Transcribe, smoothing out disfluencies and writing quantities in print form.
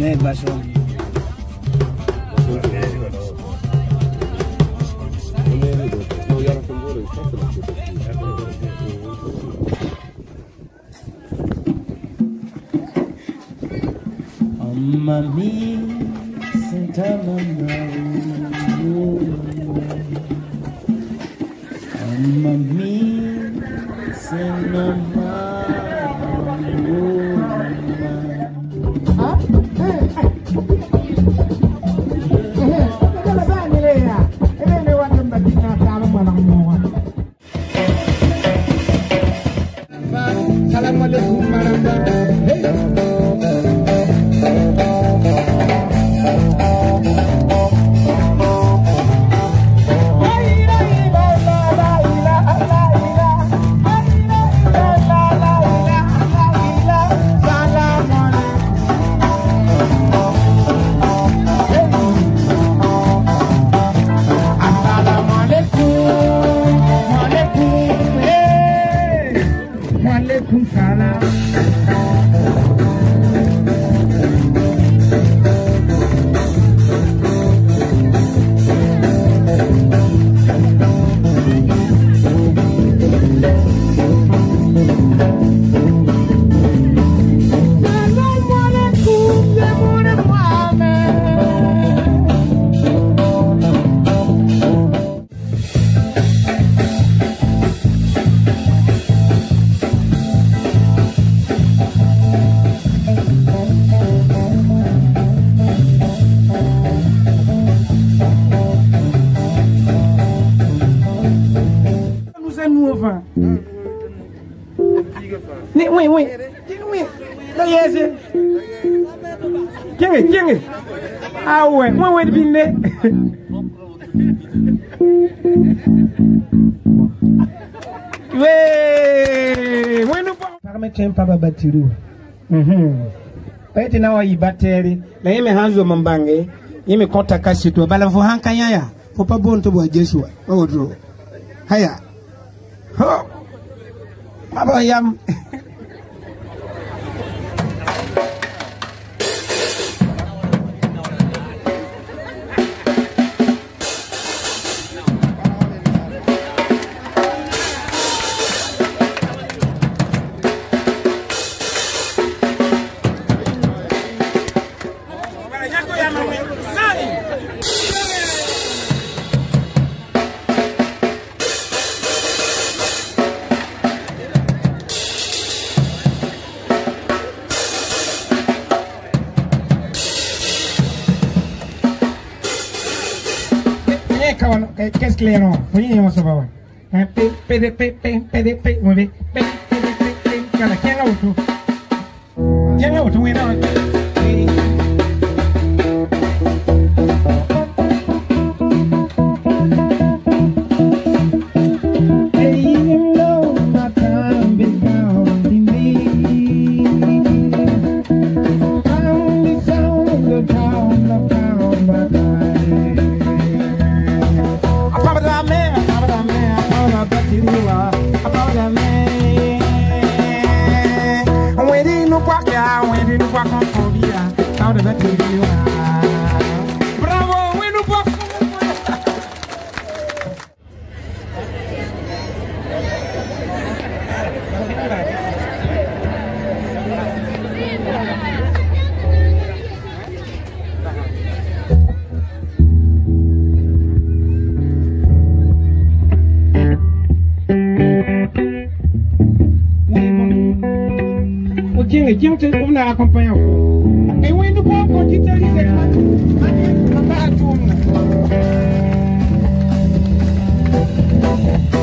Mami, sentama mami, senama. Assalamualaikum Oui. Ah ouais, moi de bine. Ouais, moi nous pas. Permettez pas babatiru. Pete na wa ibateri, na yeme hanzo mambange, yeme konta kasito bala vo hankanya ya. Faut pas bon to bo Jesu. Odro. Haya. Ho. Aba yam. Qu'est-ce qu'il y a là? Oui, on se va. PDP, oui. Tiens l'auto, oui, non. Bravo, oui, nous pouvons. Tiens, on a accompagné. Et oui, nous pouvons continuer les écrans.